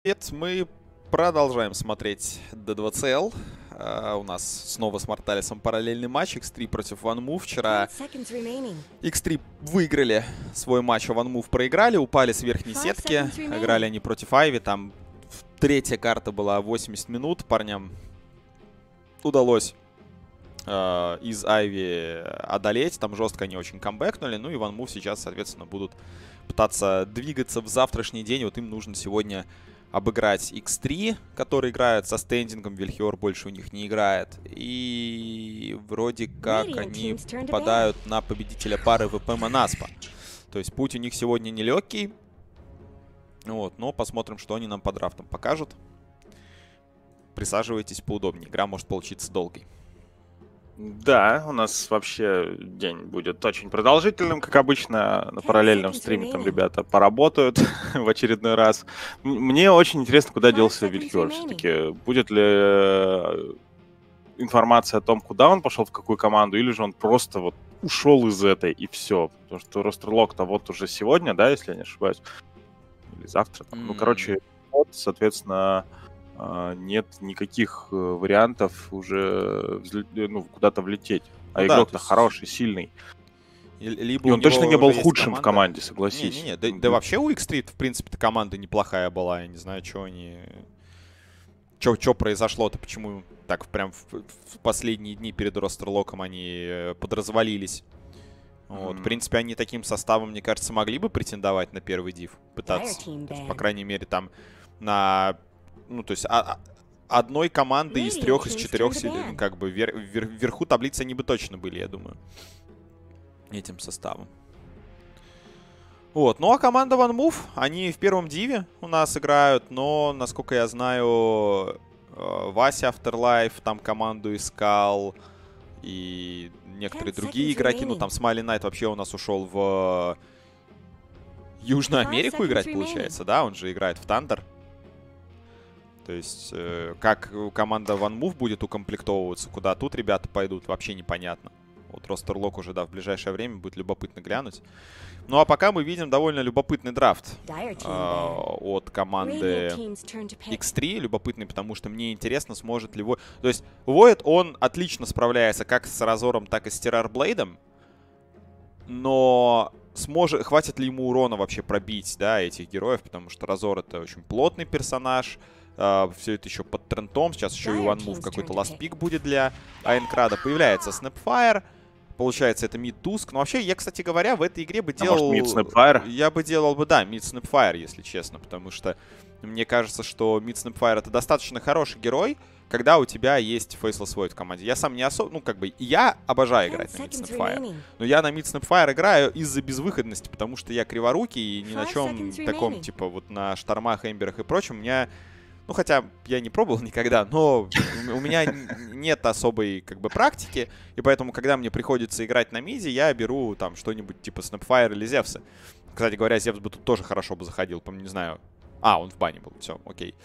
Привет, мы продолжаем смотреть D2CL. У нас снова с Морталесом параллельный матч. X3 против OneMove. Вчера X3 выиграли свой матч, а OneMove проиграли. Упали с верхней сетки. Играли они против Айви. Там третья карта была 80 минут. Парням удалось из Айви одолеть. Там жестко они очень камбэкнули. Ну и OneMove сейчас, соответственно, будут пытаться двигаться в завтрашний день. Вот им нужно сегодня обыграть X3, который играет со стендингом. Вильхиор больше у них не играет. И вроде как они попадают на победителя пары ВП Манаспа. То есть путь у них сегодня нелегкий. Вот, но посмотрим, что они нам по драфтам покажут. Присаживайтесь поудобнее. Игра может получиться долгой. Да, у нас вообще день будет очень продолжительным, как обычно. На параллельном стриме там ребята поработают в очередной раз. Мне очень интересно, куда делся Вильхиор. Все-таки будет ли информация о том, куда он пошел, в какую команду, или же он просто вот ушел из этой и все. Потому что ростерлок-то вот уже сегодня, да, если я не ошибаюсь. Или завтра. Ну, короче, вот, соответственно, нет никаких вариантов уже куда-то влететь. А ну, игрок-то хороший, сильный. Либо и он точно не был худшим в команде, согласись. Да вообще у X3, в принципе, команда неплохая была. Я не знаю, что они... Что произошло-то, почему так прям в последние дни перед ростерлоком они подразвалились. Вот. В принципе, они таким составом, мне кажется, могли бы претендовать на первый див. Пытаться. Есть, по крайней мере, там на... Ну, то есть одной команды из трех, из четырех, как бы вверху таблицы они бы точно были, я думаю, этим составом. Вот, ну а команда OneMove, они в первом диве у нас играют, но, насколько я знаю, Вася Afterlife там команду искал, и некоторые другие игроки, ну там Смайли Найт вообще у нас ушел в Южную Америку играть, получается, да, он же играет в Thunder. То есть, как команда OneMove будет укомплектовываться, куда тут ребята пойдут, вообще непонятно. Вот ростерлок уже, да, в ближайшее время будет любопытно глянуть. Ну, а пока мы видим довольно любопытный драфт от команды X3. Любопытный, потому что мне интересно, сможет ли Void... То есть, Void, он отлично справляется как с Разором, так и с Террорблейдом. Но... хватит ли ему урона вообще пробить, да, этих героев, потому что Разор — это очень плотный персонаж. Все это еще под трендом. Сейчас еще и OneMove какой-то ластпик будет для Айнкрада. Появляется Snapfire. Получается, это Mid Tusk. Но вообще, я, кстати говоря, в этой игре бы делал... Может, Mid Snapfire? Я бы делал бы, да, Mid Snapfire, если честно. Потому что мне кажется, что Mid Snapfire — это достаточно хороший герой, когда у тебя есть Faceless Void в команде. Я сам не особо... Ну, как бы, я обожаю играть на Mid Snapfire. Но я на Mid Snapfire играю из-за безвыходности, потому что я криворукий и ни на чем таком, типа, вот на штормах, эмберах и прочем, у меня... Ну, хотя я не пробовал никогда, но у меня нет особой, как бы, практики. И поэтому, когда мне приходится играть на миде, я беру там что-нибудь типа Snapfire или Зевса. Кстати говоря, Зевс бы тут тоже хорошо бы заходил, не знаю. Он в бане был, все, окей.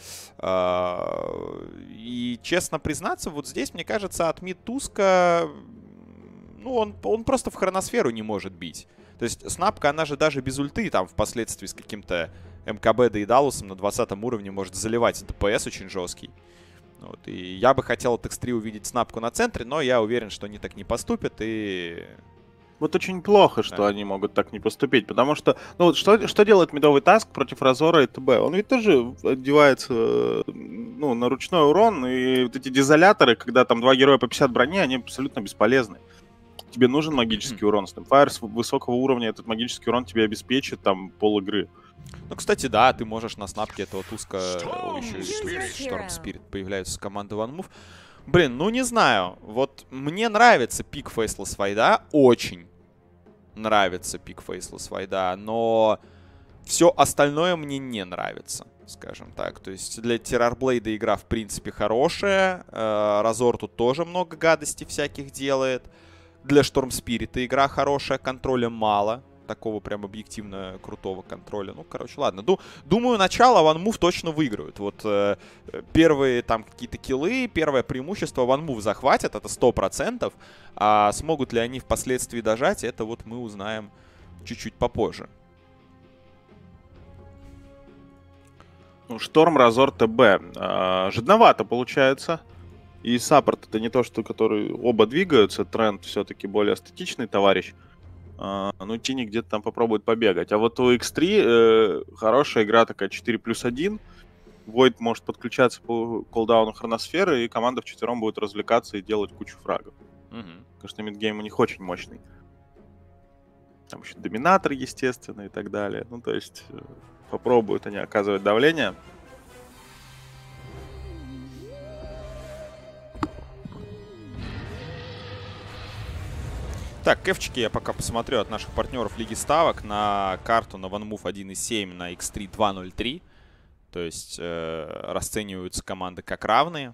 И, честно признаться, вот здесь, мне кажется, от мид Туска... Ну, он просто в хроносферу не может бить. То есть Снапка, она же даже без ульты там впоследствии с каким-то МКБ да и Далусом на 20 уровне может заливать ДПС очень жесткий. Вот, и я бы хотел от X3 увидеть Снапку на центре, но я уверен, что они так не поступят, и... Вот очень плохо, что они могут так не поступить, потому что... Ну вот что делает мидовый таск против Разора и ТБ? Он ведь тоже одевается на ручной урон, и вот эти дезоляторы, когда там два героя по 50 брони, они абсолютно бесполезны. Тебе нужен магический урон. Snapfire с высокого уровня этот магический урон тебе обеспечит там пол игры. Ну, кстати, да, ты можешь на снапке этого Туска... еще Storm Spirit появляется с команды OneMove. Блин, ну не знаю. Вот мне нравится пик Faceless Void, очень нравится пик Faceless Void, но все остальное мне не нравится, скажем так. То есть для Террорблейда игра, в принципе, хорошая. Разор тут тоже много гадостей всяких делает. Для Storm Spirit игра хорошая, контроля мало. Такого прям объективно крутого контроля. Ну, короче, ладно. Думаю, начало OneMove точно выиграют. Вот первые там какие-то киллы, первое преимущество OneMove захватят, это 100%. А смогут ли они впоследствии дожать, это вот мы узнаем чуть-чуть попозже. Ну, Шторм, Разор, ТБ. Жидновато получается. И саппорт это не то, что который оба двигаются. Тренд все-таки более статичный товарищ. Ну, Тини где-то там попробует побегать. А вот у X3 хорошая игра такая 4+1. Войд может подключаться по колдауну хроносферы, и команда вчетвером будет развлекаться и делать кучу фрагов. Конечно, мидгейм у них очень мощный. Там еще доминатор, естественно, и так далее. Ну, то есть попробуют они оказывать давление. Так, кэфчики я пока посмотрю от наших партнеров Лиги Ставок на карту на OneMove 1.7 на X3 2.03. То есть расцениваются команды как равные.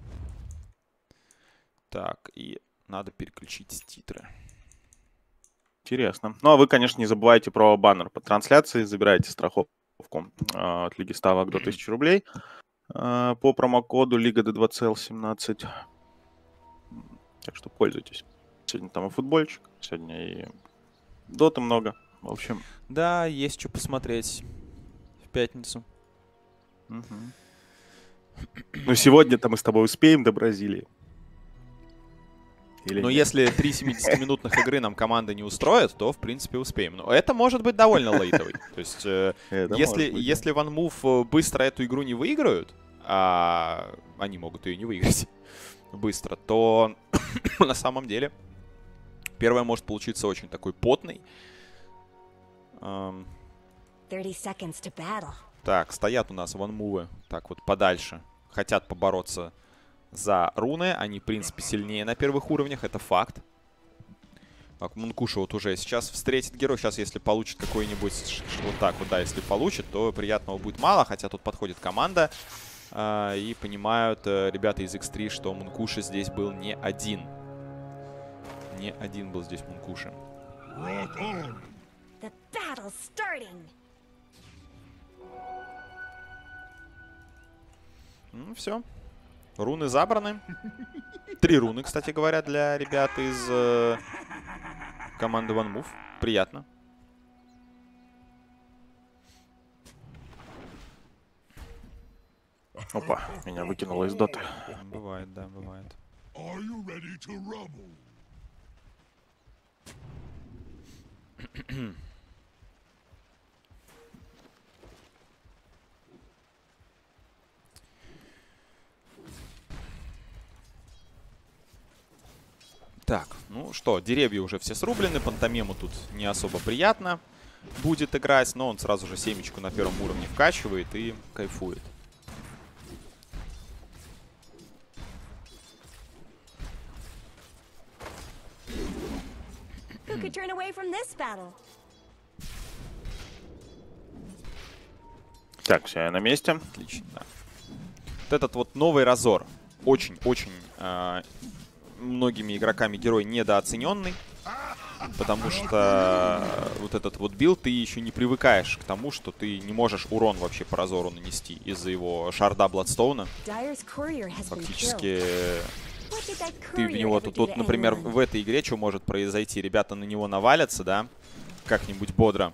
Так, и надо переключить титры. Интересно. Ну, а вы, конечно, не забывайте про баннер по трансляции. Забирайте страховку от Лиги Ставок до 1000 рублей по промокоду Лига D2CL17. Так что пользуйтесь. Сегодня там и футбольчик, сегодня и доты много. В общем... Да, есть что посмотреть в пятницу. Ну, сегодня-то мы с тобой успеем до Бразилии. Но если 3 70-минутных игры нам команда не устроит, то, в принципе, успеем. Но это может быть довольно лейтовый. То есть, если OneMove быстро эту игру не выиграют, а они могут ее не выиграть быстро, то на самом деле первое может получиться очень такой потный. 30 seconds to battle. Так, стоят у нас OneMove так вот подальше. Хотят побороться за руны. Они, в принципе, сильнее на первых уровнях. Это факт. Так, Мункуша вот уже сейчас встретит герой. Сейчас, если получит какой-нибудь... Вот так вот, да, если получит, то приятного будет мало. Хотя тут подходит команда. И понимают ребята из X3, что Мункуша здесь был не один. Не один был здесь Мункуша. The battle's starting. Ну, все. Руны забраны. 3 руны, кстати говоря, для ребят из команды OneMove. Приятно. Опа, меня выкинуло из доты. Бывает, да, бывает. Так, ну что, деревья уже все срублены, пантомему тут не особо приятно будет играть, но он сразу же семечку на первом уровне вкачивает и кайфует. Так, все, я на месте. Отлично, да. Вот этот вот новый Разор. Очень-очень многими игроками герой недооцененный. Потому что вот этот вот билд, ты еще не привыкаешь к тому, что ты не можешь урон вообще по Разору нанести из-за его шарда Бладстоуна. Фактически ты в него тут, например, в этой игре что может произойти? Ребята на него навалятся, да, как-нибудь бодро.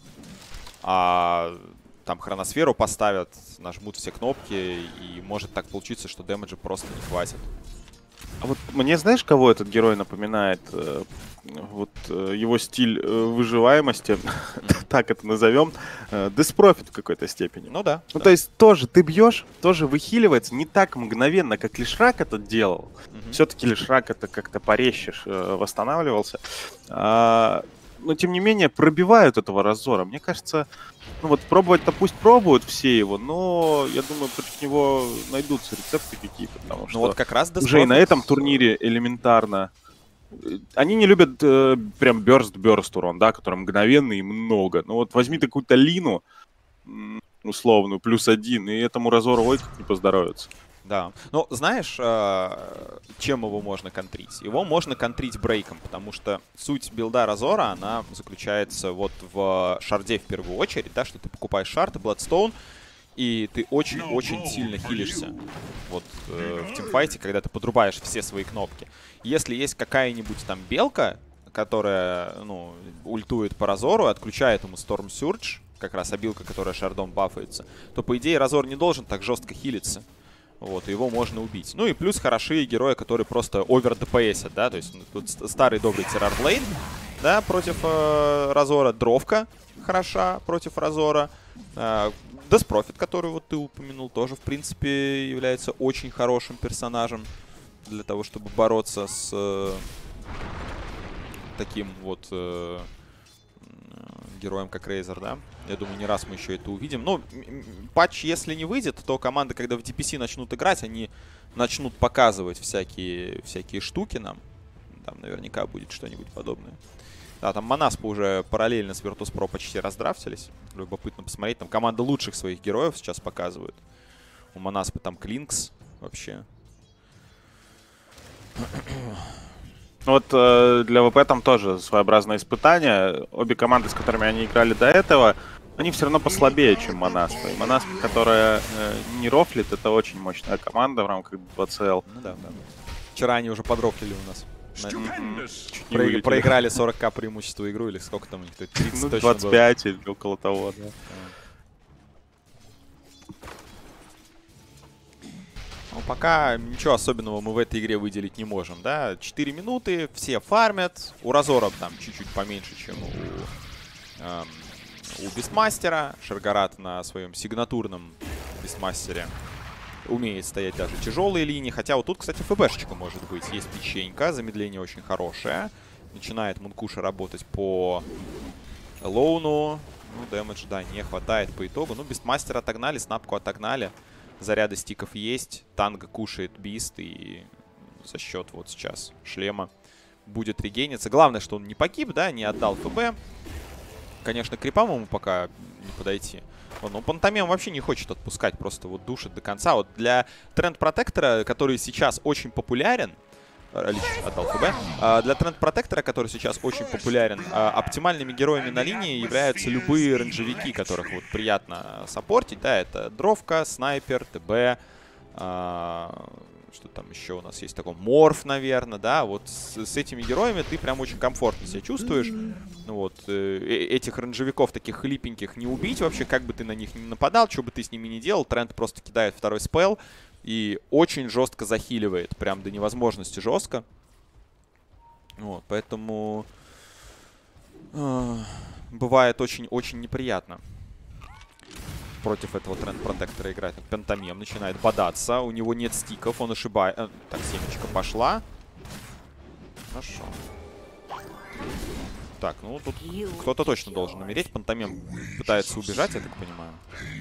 А там хроносферу поставят, нажмут все кнопки, и может так получиться, что дэмэджа просто не хватит. А вот мне знаешь, кого этот герой напоминает? Вот его стиль выживаемости, так это назовем, деспрофит в какой-то степени. Ну да. Ну то есть тоже ты бьешь, тоже выхиливается не так мгновенно, как Лишрак это делал. Все-таки Лишрак это как-то порезче восстанавливался. Но тем не менее пробивают этого Разора. Мне кажется, ну вот пробовать-то пусть пробуют все его, но я думаю, против него найдутся рецепты какие-то, потому что вот как раз уже и на этом турнире элементарно. Они не любят прям бёрст урон, да, который мгновенный и много. Ну вот возьми какую-то Лину, условную, +1, и этому Разору ой как не поздоровится. Да. Ну, знаешь, чем его можно контрить? Его можно контрить брейком, потому что суть билда Разора, она заключается вот в шарде в первую очередь, да, что ты покупаешь шард и Бладстоун, и ты очень-очень сильно хилишься вот в тимфайте, когда ты подрубаешь все свои кнопки. Если есть какая-нибудь там белка, которая, ну, ультует по Разору и отключает ему Storm Surge, как раз обилка, которая шардом бафается, то, по идее, Разор не должен так жестко хилиться. Вот, его можно убить. Ну и плюс хорошие герои, которые просто овер ДПСят, да, то есть тут старый добрый Террорблейд, да, против Разора, Дровка хороша против Разора, Деспрофит, который вот ты упомянул, тоже, в принципе, является очень хорошим персонажем для того, чтобы бороться с таким вот героем, как Рейзер, да. Я думаю, не раз мы еще это увидим. Но патч, если не выйдет, то команды, когда в DPC начнут играть, они начнут показывать всякие штуки нам. Там наверняка будет что-нибудь подобное. Да, там Манаспа уже параллельно с Virtus.pro почти раздрафтились. Любопытно посмотреть. Там команда лучших своих героев сейчас показывают. У Манаспы там Клинкс вообще. Вот для ВП там тоже своеобразное испытание. Обе команды, с которыми они играли до этого, они все равно послабее, чем Манаспа. И Манаспа, которая не рофлит, это очень мощная команда в рамках 2CL. Ну да, да. Вчера они уже подрофлили у нас. Проиграли Проиграли 40к преимущество игру, или сколько там у них? 30 ну, точно 25 или около того, да. Ну, пока ничего особенного мы в этой игре выделить не можем, да. 4 минуты, все фармят. У Разора там чуть-чуть поменьше, чем у Бестмастера. Шаргарат на своем сигнатурном Бестмастере умеет стоять даже тяжелые линии. Хотя вот тут, кстати, ФБшечка может быть. Есть печенька, замедление очень хорошее. Начинает Мункуша работать по Лоуну. Ну, дэмэдж, да, не хватает по итогу. Ну, Бестмастера отогнали, снапку отогнали. Заряды стиков есть. Танго кушает Бист. И за счет вот сейчас шлема будет регениться. Главное, что он не погиб, да, не отдал ФБ. Конечно, к крипам ему пока не подойти. Но Пантомим вообще не хочет отпускать, просто вот душит до конца. Вот для Тренд-Протектора, который сейчас очень популярен, отдал ФБ, для Тренд-Протектора, который сейчас очень популярен, оптимальными героями на линии являются любые рейнджевики, которых вот приятно саппортить. Да, это Дровка, Снайпер, ТБ, что там еще у нас есть такой, Морф, наверное, да, вот с этими героями ты прям очень комфортно себя чувствуешь. Ну вот, этих рейнджевиков таких хлипеньких не убить вообще, как бы ты на них ни нападал, что бы ты с ними ни делал, Тренд просто кидает второй спелл и очень жестко захиливает, прям до невозможности жестко. Вот, поэтому бывает очень-очень неприятно против этого Тренд-Протектора играть. Пентамем начинает бодаться. У него нет стиков, он ошибается. Так, семечка пошла. Хорошо. Так, ну тут кто-то точно должен умереть. Пентамем пытается убежать, я так понимаю.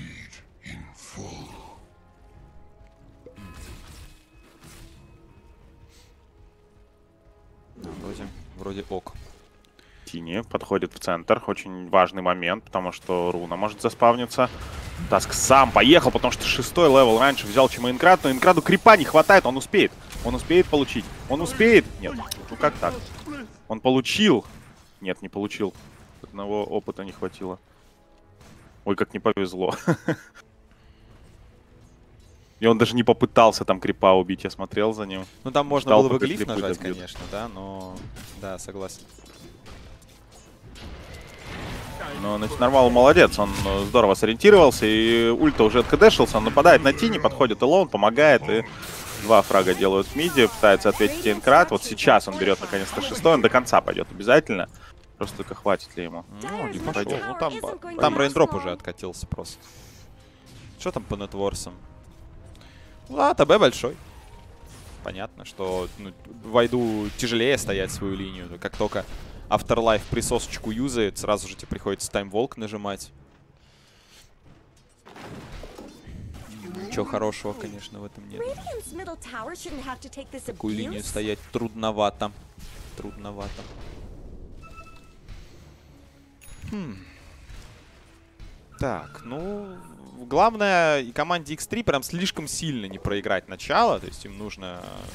Вроде ок. Тини подходит в центр. Очень важный момент, потому что Руна может заспавниться. Таск сам поехал, потому что 6-й левел раньше взял, чем Инкрат. Но Инкрату крипа не хватает, он успеет. Он успеет получить. Он успеет. Нет, ну как так? Он получил. Нет, не получил. Одного опыта не хватило. Ой, как не повезло. И он даже не попытался там крипа убить, я смотрел за ним. Ну там можно было бы глиф нажать, конечно, да, но... Да, согласен. Но Норвал молодец, он здорово сориентировался, и ульта уже откдешился, он нападает на Тини, подходит Элоун, помогает, и 2 фрага делают в миде, пытается ответить Инкрат. Вот сейчас он берет наконец-то 6-й, он до конца пойдет обязательно. Просто только хватит ли ему? Ну, не пойдет. Ну, там рейндроп уже откатился просто. Что там по нетворсам? Ну, да, ТБ большой. Понятно, что Вайду тяжелее стоять свою линию. Как только Afterlife присосочку юзает, сразу же тебе приходится таймволк нажимать. Ничего хорошего, конечно, в этом нет. Такую линию стоять трудновато. Трудновато. Так, ну... Главное, и команде X3 прям слишком сильно не проиграть начало. То есть им нужно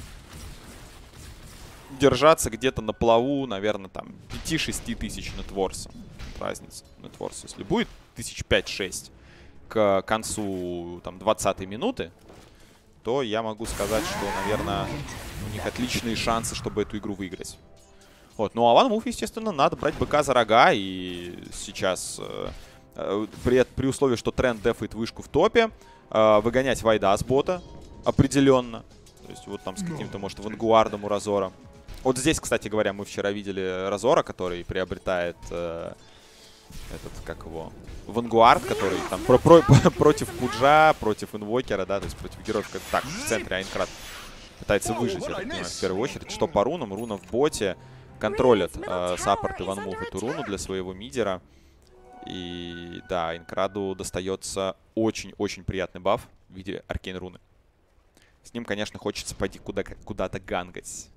держаться где-то на плаву, наверное, там 5-6 тысяч нетворса. Разница нетворса. Если будет 5-6 к концу там 20-й минуты, то я могу сказать, что, наверное, у них отличные шансы, чтобы эту игру выиграть. Вот. Ну а OneMove, естественно, надо брать быка за рога. И сейчас При условии, что тренд дефает вышку в топе, выгонять Вайда с бота определенно. То есть вот там с каким-то, может, вангуардом у Разора. Вот здесь, кстати говоря, мы вчера видели Разора, который приобретает как его, Вангуард, который там против Пуджа, против Инвокера, да, то есть против героев, как так, в центре Айнкрад пытается выжить, я так понимаю, в первую очередь. Что по рунам? Руна в боте. Контролят саппорт Иванмув эту руну для своего мидера. И да, Айнкраду достается очень-очень приятный баф в виде аркейн руны. С ним, конечно, хочется пойти куда-то гангать.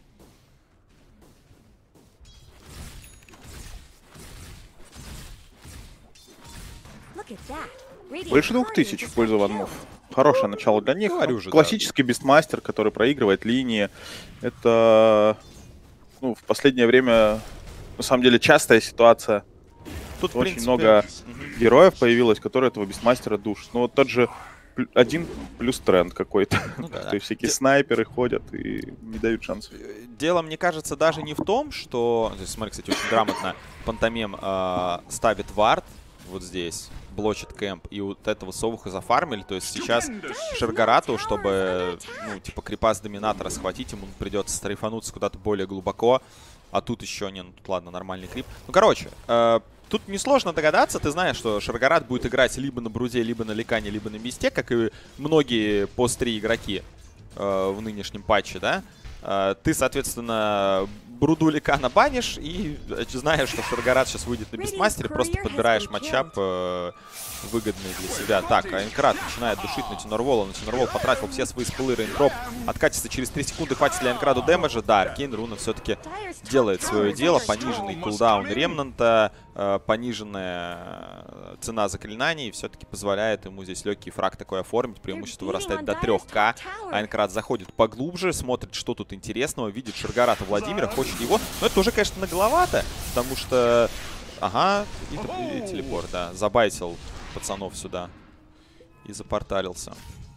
Больше 2000 в пользу Ванмув. Хорошее начало для них. Классический бестмастер, который проигрывает линии. Это, ну, в последнее время, на самом деле, частая ситуация. Тут очень много героев появилось, которые этого бестмастера душат. Ну вот тот же 1 плюс тренд какой-то. Ну, да, то есть всякие снайперы ходят и не дают шансов. Дело, мне кажется, даже не в том, что... Здесь, смотри, кстати, очень грамотно Пантомим ставит вард вот здесь, блочит кэмп, и вот этого совуха зафармили. То есть сейчас Шергарату, чтобы, ну, типа, крипа с доминатора схватить, ему придется стрейфануться куда-то более глубоко. А тут еще не, ну, тут ладно, нормальный крип. Ну, короче, тут несложно догадаться. Ты знаешь, что Шергарат будет играть либо на Бруде, либо на Ликане, либо на Мисте, как и многие пост-3 игроки в нынешнем патче, да? Ты, соответственно, Бруду Ликана банишь и знаешь, что Шергарат сейчас выйдет на Бестмастере, просто подбираешь матчап выгодный для себя. Так, Айнкрад начинает душить на Тенорвола. На Тенорвол потратил все свои спылы, рейндроп откатится через 3 секунды. Хватит ли Айнкраду дэмэджа? Да, аркейн руна все-таки делает свое дело. Пониженный кулдаун ремнанта, пониженная цена заклинаний все-таки позволяет ему здесь легкий фраг такой оформить. Преимущество вырастает до 3К. Айнкрад заходит поглубже, смотрит, что тут интересного, видит Шергарата Владимира, хочет его. Но это уже, конечно, нагловато, потому что... Ага, и телепорт, да. Забайтил пацанов сюда и запорталился.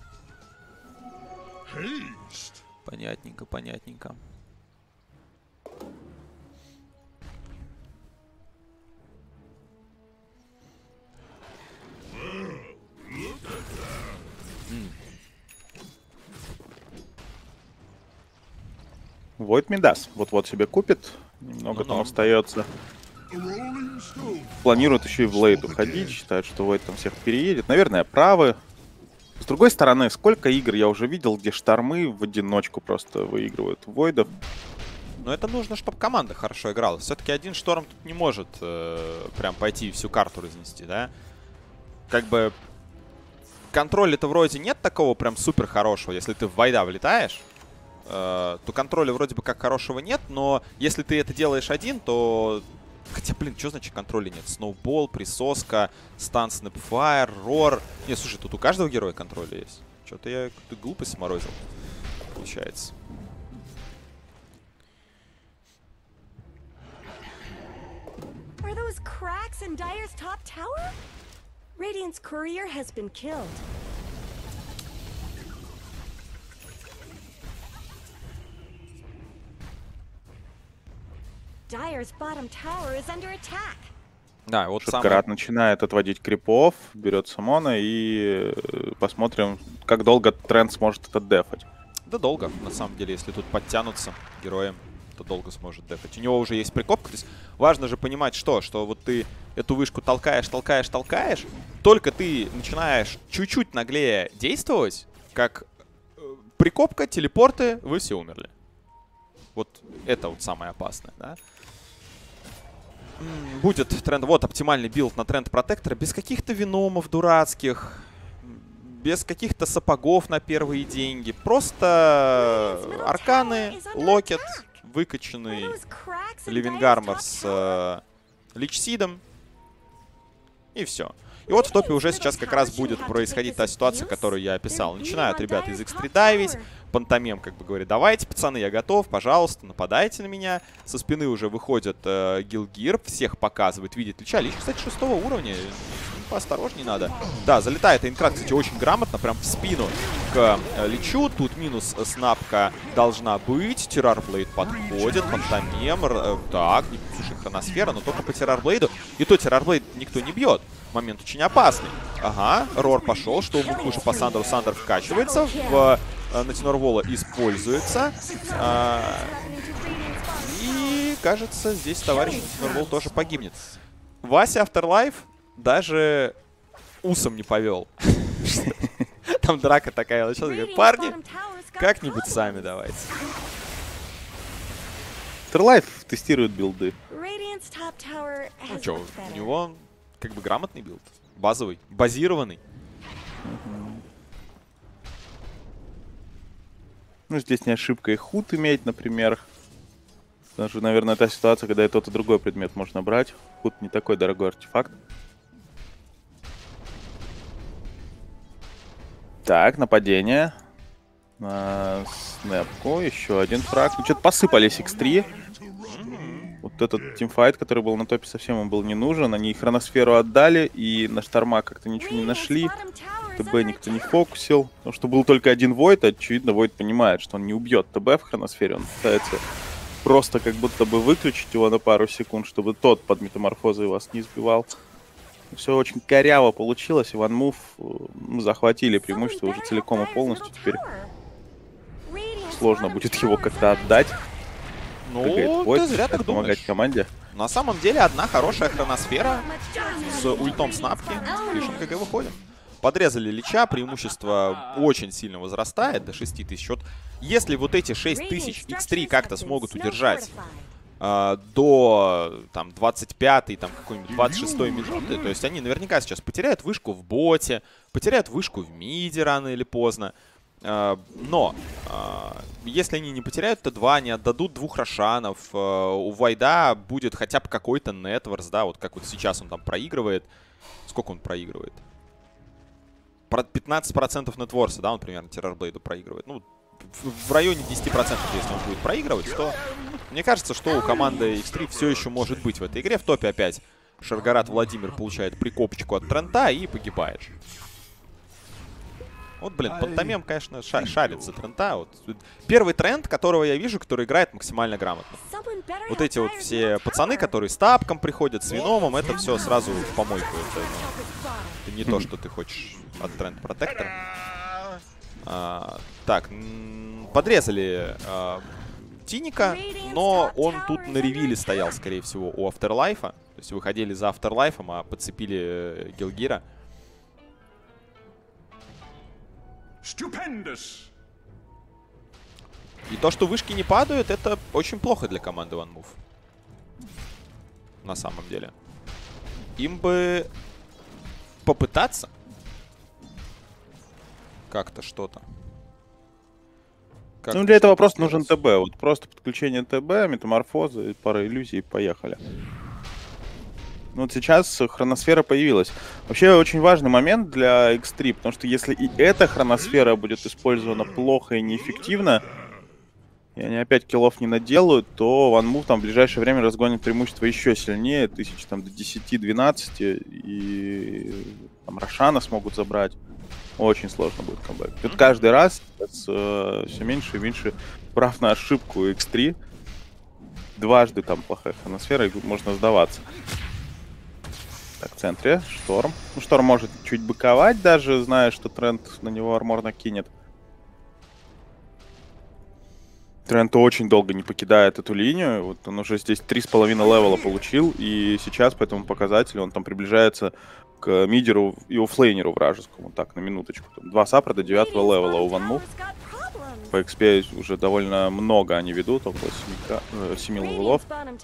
Понятненько, понятненько. Войд Мидас. Вот-вот себе купит. Немного там остается. Планируют еще и в лейт уходить. Считают, что Войд там всех переедет. Наверное, правы. С другой стороны, сколько игр я уже видел, где штормы в одиночку просто выигрывают Войдов. Но это нужно, чтобы команда хорошо играла. Все-таки один шторм тут не может прям пойти и всю карту разнести, да? Как бы контроля-то вроде нет такого прям супер хорошего. Если ты в Войда влетаешь, то контроля вроде бы как хорошего нет. Но если ты это делаешь один, то... Хотя, блин, что значит контроля нет? Сноубол, присоска, стан, снэпфайр, рор. Не, слушай, тут у каждого героя контроля есть. Что-то я какую-то глупость сморозил, получается. Are those cracks in Dire's top tower? Radiant's courier has been killed. Dire's bottom tower is under attack. Да, вот Шергарат начинает отводить крипов, берет самона и посмотрим, как долго тренд сможет это дефать. Да долго, на самом деле, если тут подтянутся герои, то долго сможет дефать. У него уже есть прикопка, то есть важно же понимать, что вот ты эту вышку толкаешь, только ты начинаешь чуть-чуть наглее действовать, как прикопка, телепорты, вы все умерли. Вот это вот самое опасное, да? Будет тренд, вот оптимальный билд на тренд протектора, без каких-то виномов дурацких, без каких-то сапогов на первые деньги. Просто арканы, локет, выкачанный Ливингармор с личсидом. И все. И вот в топе уже сейчас как раз будет происходить та ситуация, которую я описал. Начинают ребята из X3 дайвить. Пантомим как бы говорит: давайте, пацаны, я готов, пожалуйста, нападайте на меня. Со спины уже выходит Гилгир, всех показывает, видит Лича. Лич, кстати, 6-го уровня, поосторожнее надо. Да, залетает Айнкрад, кстати, очень грамотно, прям в спину к Личу. Тут минус снапка должна быть. Террорблейд подходит, Пантомим. Так, слушай, хроносфера, но только по Террорблейду. И то Террорблейд никто не бьет. Момент очень опасный. Ага, Рор пошел, что лучше по Сандеру. Сандер вкачивается, в Натинор Вола используется. И, кажется, здесь товарищ Натинор Вол тоже погибнет. Вася Afterlife даже усом не повел. Там драка такая началась. Парни, как-нибудь сами давайте. Afterlife тестирует билды. Ну что, у него как бы грамотный билд. Базовый, базированный. Ну, здесь не ошибка и худ иметь, например. Даже, наверное, та ситуация, когда и тот, и другой предмет можно брать. Худ не такой дорогой артефакт. Так, нападение. На снэпку. Еще один фраг. Ну, что-то посыпались X3. Вот этот тимфайт, который был на топе, совсем им был не нужен. Они хроносферу отдали, и на шторма как-то ничего не нашли. ТБ никто не фокусил. Потому что был только один Войд, очевидно, Войд понимает, что он не убьет ТБ в хроносфере. Он пытается просто как будто бы выключить его на пару секунд, чтобы тот под метаморфозой вас не сбивал. Все очень коряво получилось, и OneMove захватили преимущество уже целиком и полностью. Теперь сложно будет его как-то отдать. Ну, ты зря так думаешь. Команде. На самом деле, одна хорошая хроносфера с ультом снапки. Пишем, как и выходим. Подрезали Лича, преимущество очень сильно возрастает до 6000. Вот если вот эти 6000 X3 как-то смогут удержать до там 25-й, там какой-нибудь 26-й минуты, то есть они наверняка сейчас потеряют вышку в боте, потеряют вышку в миде рано или поздно. Но если они не потеряют Т2, они отдадут 2 Рошанов, у Вайда будет хотя бы какой-то нетворс, да, вот как вот сейчас он там проигрывает. Сколько он проигрывает? 15% нетворса, да, он примерно Террорблейду проигрывает. Ну, в районе 10%, если он будет проигрывать, то мне кажется, что у команды X3 все еще может быть в этой игре. В топе опять Шаргарат Владимир получает прикопочку от Трента и погибает. Вот, блин, Пантомем, конечно, шарит за Трента. Вот. Первый Трент, которого я вижу, который играет максимально грамотно. Вот эти вот все пацаны, которые с тапком приходят, с Виномом, это все сразу в помойку. Это не то, что ты хочешь от Тренд Протектора. Так, подрезали Тиника, но он тут на ревиле стоял, скорее всего, у Afterlife. То есть выходили за Afterlife, а подцепили Гилгира. И то, что вышки не падают, это очень плохо для команды OneMove. На самом деле. Им бы попытаться как-то что-то. Ну, для этого просто нужен ТБ. Вот просто подключение ТБ, метаморфозы, пара иллюзий, поехали. Ну, вот сейчас хроносфера появилась. Вообще, очень важный момент для X3, потому что если и эта хроносфера будет использована плохо и неэффективно, и они опять киллов не наделают, то OneMove там в ближайшее время разгонит преимущество еще сильнее, тысяч там до 10-12, и там Рошана смогут забрать. Очень сложно будет камбэк. Тут каждый раз все меньше и меньше прав на ошибку X3. Дважды там плохая хроносфера, и можно сдаваться. Так, в центре Шторм. Ну, Шторм может чуть быковать даже, зная, что Трент на него армор накинет. Трент очень долго не покидает эту линию. Вот он уже здесь 3,5 левела получил. И сейчас по этому показателю он там приближается к мидеру и оффлейнеру вражескому. Так, на минуточку. Там 2 саппорта 9 левела у OneMove. По XP уже довольно много они ведут, около 7 левелов.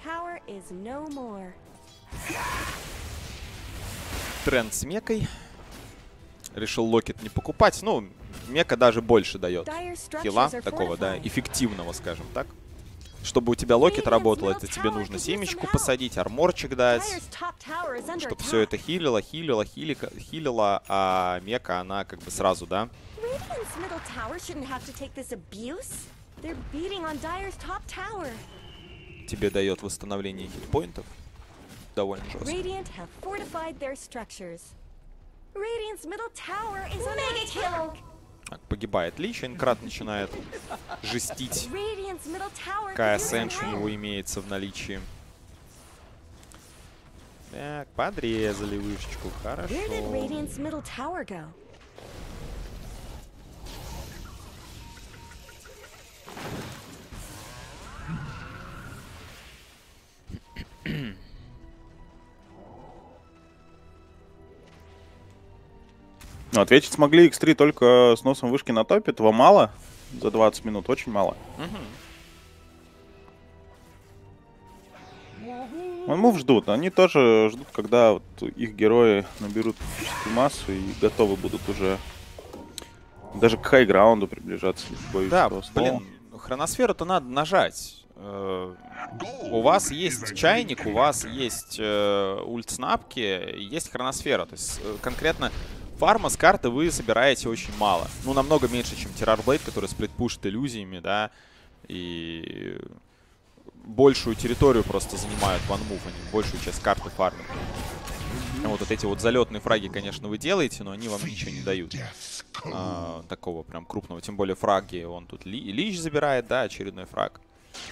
Тренд с Мекой. Решил Локет не покупать. Ну, Мека даже больше дает хила такого, да, эффективного, скажем так. Чтобы у тебя Локет работал, это тебе нужно семечку посадить, арморчик дать. Чтобы все это хилило, а Мека, она как бы сразу, да. Тебе дает восстановление хитпоинтов. Довольно жестко. Так, погибает Лич, Инкрат начинает жестить. Кая Сэндж у него имеется в наличии. Так, подрезали вышечку. Хорошо. Where did Radiant's middle tower go? Ну, ответить смогли X3 только с носом вышки на топе. Этого мало. За 20 минут очень мало. OneMove ждут. Они тоже ждут, когда вот их герои наберут критическую массу и готовы будут уже даже к хайграунду приближаться. Да, блин, хроносферу-то надо нажать. У вас есть чайник, у вас есть ультснапки, есть хроносфера. То есть конкретно фарма с карты вы собираете очень мало. Ну, намного меньше, чем Террорблейд, который сплитпушит иллюзиями, да. И большую территорию просто занимают OneMove, они большую часть карты фармят. Вот эти вот залетные фраги, конечно, вы делаете, но они вам ничего не дают. Такого прям крупного. Тем более фраги, он тут Лич забирает, да, очередной фраг.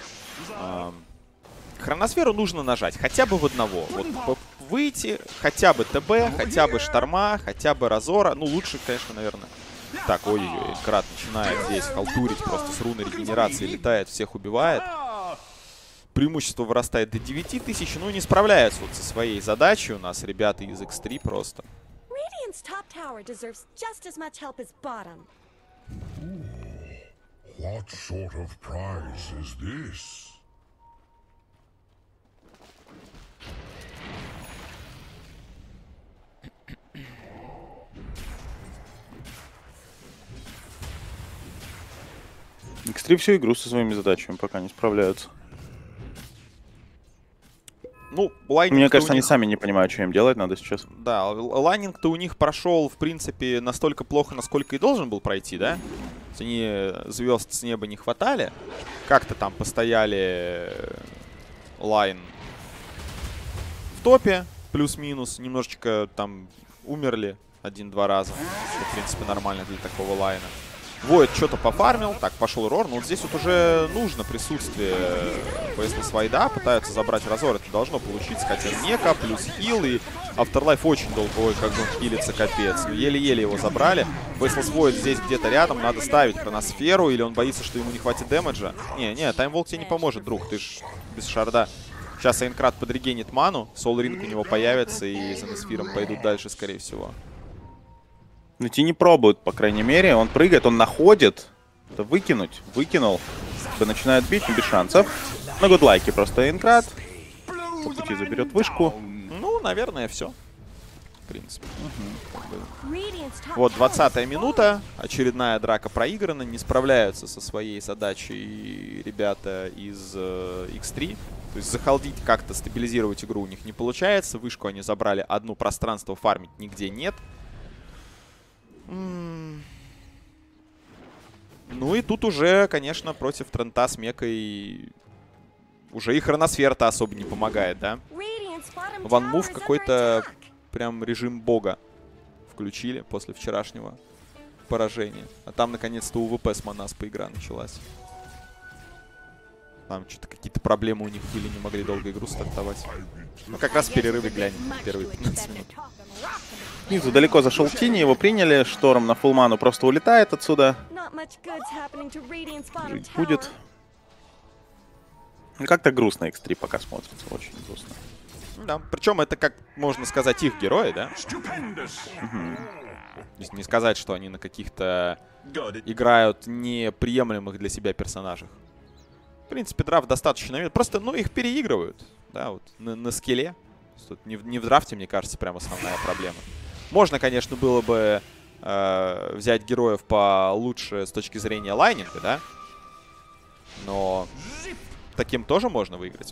Хроносферу нужно нажать хотя бы в одного. Вот выйти, хотя бы ТБ, хотя бы Шторма, хотя бы Разора. Ну, лучше, конечно, наверное. Так, ой-ой-ой, Крат начинает здесь халтурить, просто с руной регенерации летает, всех убивает. Преимущество вырастает до 9000, ну не справляются вот со своей задачей у нас ребята из X3 просто. Radiant's top tower deserves just as much help as bottom. What sort of prize is this? X3 всю игру со своими задачами пока не справляются. Ну, лайнинг мне кажется, они сами не понимают, что им делать надо сейчас. Да, лайнинг-то у них прошел, в принципе, настолько плохо, насколько и должен был пройти, да? Они звезд с неба не хватали. Как-то там постояли лайн в топе, плюс-минус. Немножечко там умерли 1-2 раза. Что, в принципе, нормально для такого лайна. Void что-то пофармил. Так, пошел Рор. Но вот здесь вот уже нужно присутствие Faceless Void'а. Пытаются забрать Разор. Это должно получиться. Хотя Нека плюс хил. И Afterlife очень долго. Ой, как бы он хилится, капец. Еле-еле его забрали. Faceless Void здесь где-то рядом. Надо ставить хроносферу. Или он боится, что ему не хватит дэмэджа. Не, Таймволк тебе не поможет, друг. Ты ж без шарда. Сейчас Айнкрат подрегенит ману. Soul Ring у него появится. И за Несфиром пойдут дальше, скорее всего. Ну, те не пробуют, по крайней мере. Он прыгает, он находит. Это выкинуть. Выкинул. Начинает бить, без шансов. На гудлайке просто Айнкрат. По пути заберет вышку. Ну, наверное, все. В принципе. Вот 20-я минута. Очередная драка проиграна. Не справляются со своей задачей ребята из X3. То есть захолдить, как-то стабилизировать игру у них не получается. Вышку они забрали одну, пространство фармить нигде нет. Ну и тут уже, конечно, против Трента с Мекой уже и хроносфера-то особо не помогает, да? OneMove какой-то прям режим бога включили после вчерашнего поражения. А там, наконец-то, у ВП с Манаспа игра началась. Там что-то какие-то проблемы у них были, не могли долго игру стартовать. Ну, как раз в перерыве глянем первые 15 минут. Снизу далеко зашел Тини, его приняли. Шторм на фулману просто улетает отсюда. Жить будет. Как-то грустно X3 пока смотрится, очень грустно. Да, причем это, как можно сказать, их герои, да? Не сказать, что они на каких-то играют неприемлемых для себя персонажах. В принципе, драфт достаточно... Просто, ну, их переигрывают, да, вот, на скилле. Тут не в драфте, мне кажется, прям основная проблема. Можно, конечно, было бы взять героев получше с точки зрения лайнинга, да? Но таким тоже можно выиграть.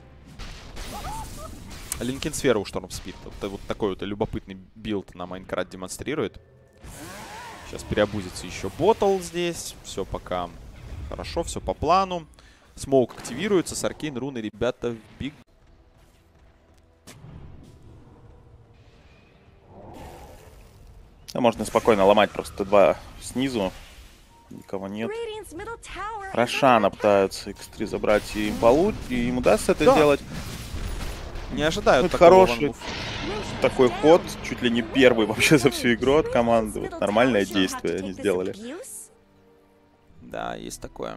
Линкин сфера у Штормспид. Вот такой вот любопытный билд на Майнкрафт демонстрирует. Сейчас переобузится еще Ботл здесь. Все пока хорошо, все по плану. Смоук активируется, с Аркейн руны ребята в биг. Да, можно спокойно ломать просто Т2 снизу. Никого нет. Рошана пытаются X3 забрать, и им удастся это сделать. Не ожидают Ну, это такого хороший ванмув. такой ход, чуть ли не первый вообще за всю игру от команды. Вот нормальное действие они сделали. Да, есть такое.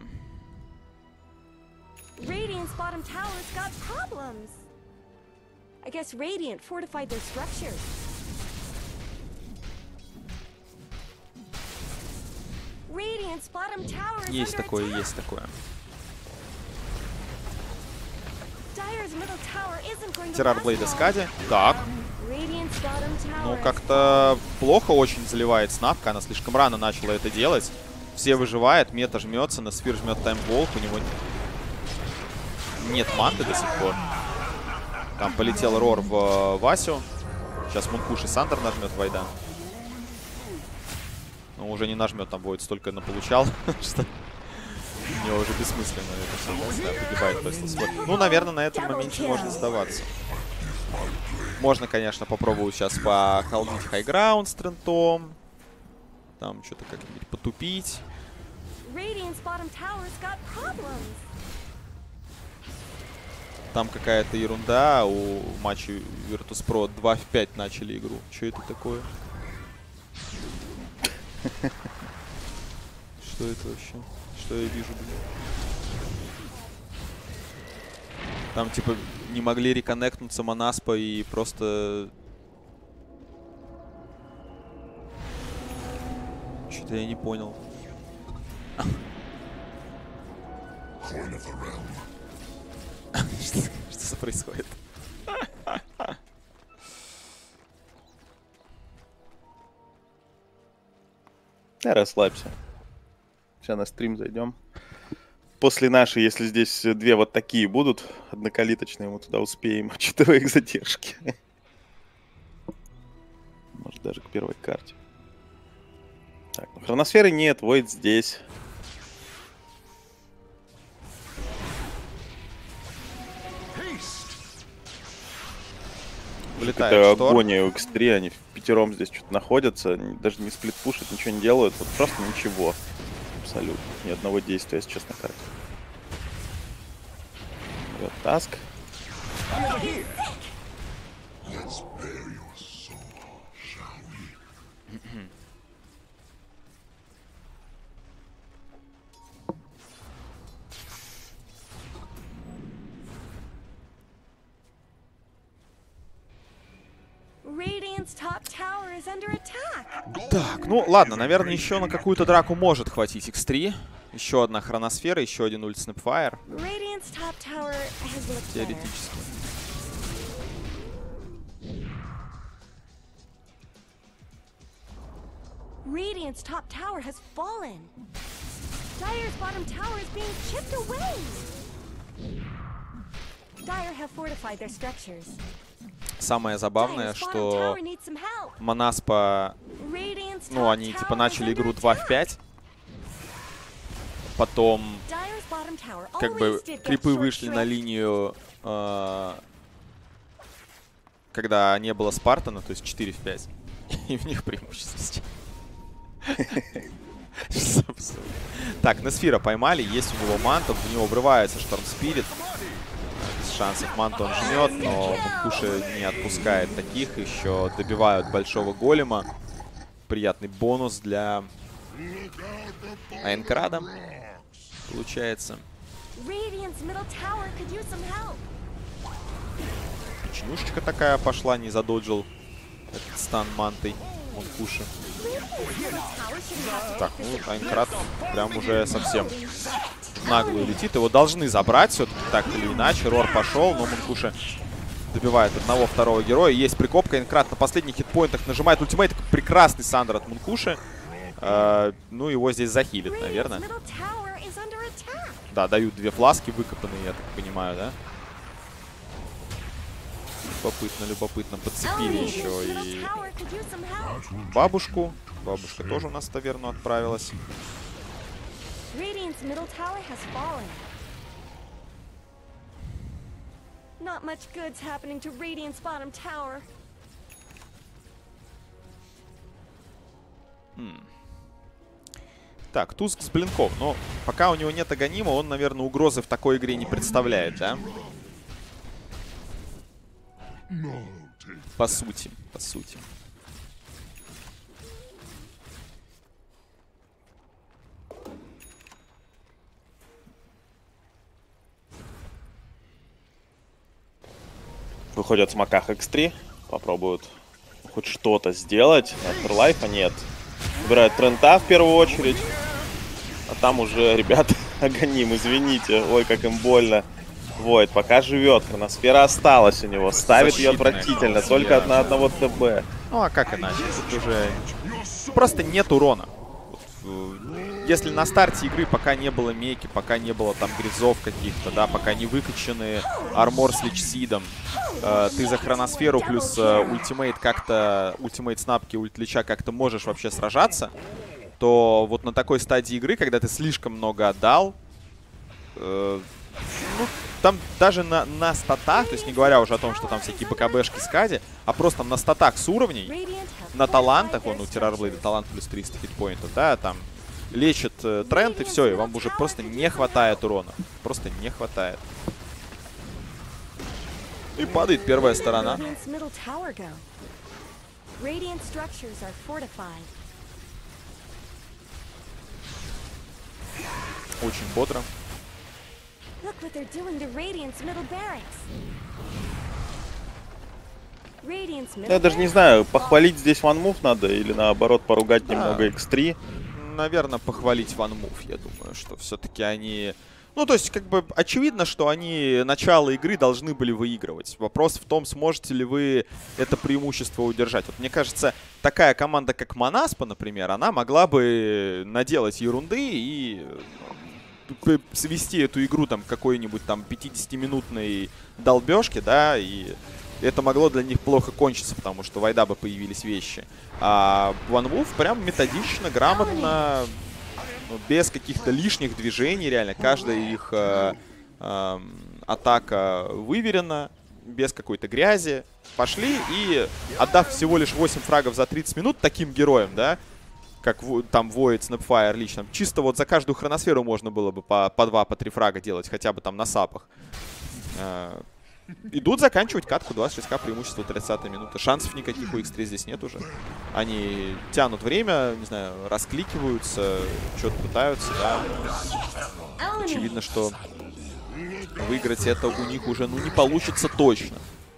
Radiant's bottom tower's got problems. I guess Radiant fortified their structures. Radiant's bottom tower is Есть under такое, attack. есть такое. Dire's middle tower isn't going to Террар last Блейда long. Скади. Так. Radiant's bottom tower Ну, is как-то плохо очень заливает Снапка. Она слишком рано начала это делать. Все выживают, мета жмется, на Сфир жмет таймволк. У него нет манты до сих пор. Там полетел Рор в Васю. Сейчас Мункуш и Сандер нажмет Вайда. Но уже не нажмет, там будет столько наполучал, что у него уже бессмысленно это все. Да, погибает Фэслес. Ну, наверное, на этом моменте можно сдаваться. Можно, конечно, попробовать сейчас похолдить хайграунд с Трентом. Там что-то как-нибудь потупить. Radiant's bottom tower's got problems. Там какая-то ерунда. У матча Virtus.pro 2 в 5 начали игру. Что это такое? Что это вообще? Что я вижу, блин? Там, типа, не могли реконнектнуться Монаспа и просто... Что-то я не понял. Что происходит? Да, расслабься. Сейчас на стрим зайдем. После нашей, если здесь две вот такие будут, однокалиточные, мы туда успеем, учитывая их задержки. Может, даже к первой карте. Так, ну, хроносферы нет, Войд здесь. Вылетает Это Шторм. агония у X3, они пятером здесь что-то находятся, они даже не сплитпушат, ничего не делают, вот просто ничего. Абсолютно. Ни одного действия сейчас на карте. Вот таск. Radiant's top tower is under attack. Так, ну ладно, наверное, еще на какую-то драку может хватить X3. Еще одна хроносфера, еще один ульт Снэпфайр. Radiant's top tower has looked better. Теоретически. Radiant's top tower has fallen. Dire's bottom tower is being chipped away. Dire have fortified their structures. Самое забавное, Dire's bottom что tower needs some help. Монаспа, Radiant's ну, top они типа tower начали is игру under 2 в attack. 5. Потом, Dire's bottom tower как бы, always did get крипы short вышли на shrift. линию, когда не было Спартана, то есть 4 в 5. И в них преимущество сейчас. Так, Несфира поймали, есть у него манта, в него врывается Шторм Спирит. Без шансов манту он жмет, но Мункуша не отпускает таких. Еще добивают большого голема. Приятный бонус для Айнкрада. Получается. Radiant's middle tower could use some help. Печенюшечка такая пошла, не задоджил этот стан мантой Мункуши. Radiant's middle tower shouldn't have to Так, take ну, this Айнкрад abuse. прям уже совсем наглую летит. Его должны забрать все-таки так или иначе. Рор пошел, но Мункуша добивает одного, второго героя. Есть прикопка. Айнкрад на последних хитпоинтах нажимает ультимейт. Прекрасный Сандер от Мункуши. Ну, его здесь захилит, наверное. Radiant's middle tower is under attack. Да, дают две фласки выкопанные, я так понимаю, да? Любопытно, любопытно. Подцепили еще Radiant's и middle tower could use some help. бабушку. Бабушка тоже у нас в таверну отправилась. Radiant's middle tower has fallen. Not much good's happening to Radiant's bottom tower. Так, Туск с блинков. Но пока у него нет Аганима, он, наверное, угрозы в такой игре не представляет, да? По сути, по сути. Выходят с Маках X3. Попробуют хоть что-то сделать. Afterlife нет. Выбирают Трента в первую очередь. А там уже, ребят, Аганим, извините. Ой, как им больно. Void пока живет. Хроносфера осталась у него. Ставит ее отвратительно. Только на одного ТБ. Ну а как иначе? Тут уже просто нет урона. Если на старте игры пока не было меки, пока не было там гризов каких-то, да, пока не выкачаны армор с личсидом, ты за хроносферу плюс ультимейт как-то, ультимейт снапки, ультлича как-то можешь вообще сражаться, то вот на такой стадии игры, когда ты слишком много отдал, ну, там даже на статах, то есть не говоря уже о том, что там всякие БКБшки скади, а просто на статах с уровней, на талантах, вон у Террорблейда талант плюс 300 хитпоинтов, да, там лечит тренд, и все, и вам уже просто не хватает урона. Просто не хватает. И падает первая сторона. Очень бодро. Я даже не знаю, похвалить здесь OneMove надо или наоборот поругать немного X3. Наверное, похвалить OneMove, я думаю, что все-таки они... Ну, то есть, как бы, очевидно, что они начало игры должны были выигрывать. Вопрос в том, сможете ли вы это преимущество удержать. Вот мне кажется, такая команда, как Манаспа, например, она могла бы наделать ерунды и свести эту игру там к какой-нибудь там 50-минутной долбежке, да, и... Это могло для них плохо кончиться, потому что в Айдабе появились вещи. А OneMove прям методично, грамотно, без каких-то лишних движений, реально. Каждая их атака выверена, без какой-то грязи. Пошли и, отдав всего лишь 8 фрагов за 30 минут таким героям, да, как там Void, Snapfire лично, чисто вот за каждую хроносферу можно было бы по 2, по 3 фрага делать, хотя бы там на сапах. Идут заканчивать катку, 26к, преимущество 30-я минута. Шансов никаких у X3 здесь нет уже. Они тянут время, не знаю, раскликиваются, что-то пытаются, да. Очевидно, что выиграть это у них уже, ну, не получится точно.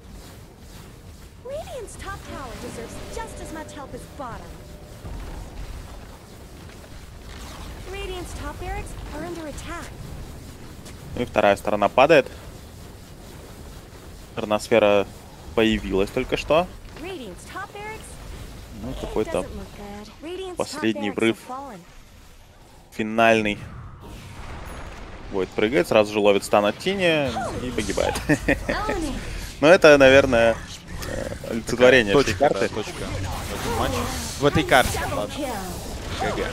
Ну и вторая сторона падает. Хроносфера появилась только что. Ну, какой-то последний врыв. Финальный. Void прыгает, сразу же ловит стан от Тини и погибает. Но это, наверное, олицетворение всей карты. В этой карте, ладно. ГГ.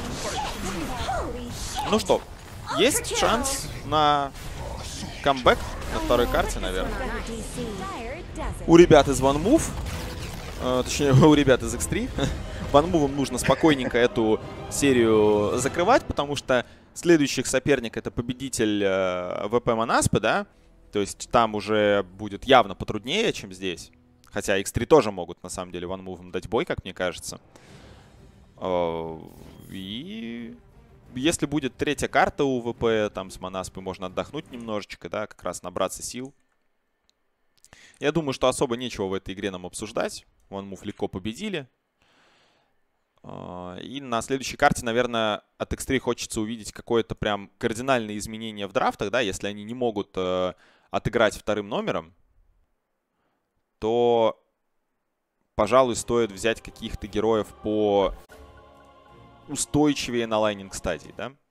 Ну что, есть шанс на камбэк на второй карте, наверное. У ребят из OneMove, точнее, у ребят из X3, OneMove нужно спокойненько эту серию закрывать, потому что следующих соперник — это победитель ВП Манаспы, да? То есть там уже будет явно потруднее, чем здесь. Хотя X3 тоже могут, на самом деле, OneMove дать бой, как мне кажется. И... Если будет третья карта у ВП, там с Манаспой можно отдохнуть немножечко, да, как раз набраться сил. Я думаю, что особо нечего в этой игре нам обсуждать. OneMove легко победили. И на следующей карте, наверное, от X3 хочется увидеть какое-то прям кардинальное изменение в драфтах, да, если они не могут отыграть вторым номером, то, пожалуй, стоит взять каких-то героев по устойчивее на лайнинг стадии, да.